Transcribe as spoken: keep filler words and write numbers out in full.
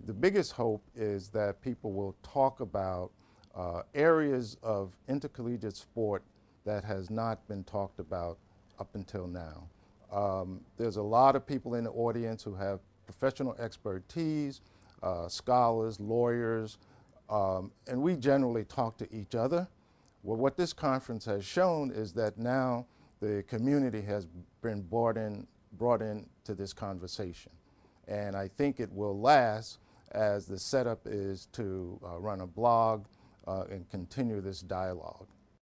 the biggest hope is that people will talk about uh, areas of intercollegiate sport that has not been talked about up until now. Um, there's a lot of people in the audience who have professional expertise, uh, scholars, lawyers, um, and we generally talk to each other. Well, what this conference has shown is that now the community has been brought in, brought into this conversation. And I think it will last as the setup is to uh, run a blog uh, and continue this dialogue.